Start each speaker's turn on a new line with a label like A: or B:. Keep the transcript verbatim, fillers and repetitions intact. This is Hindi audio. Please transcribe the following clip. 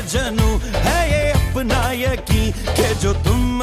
A: मजनू है ये अपना यकीन के जो तुम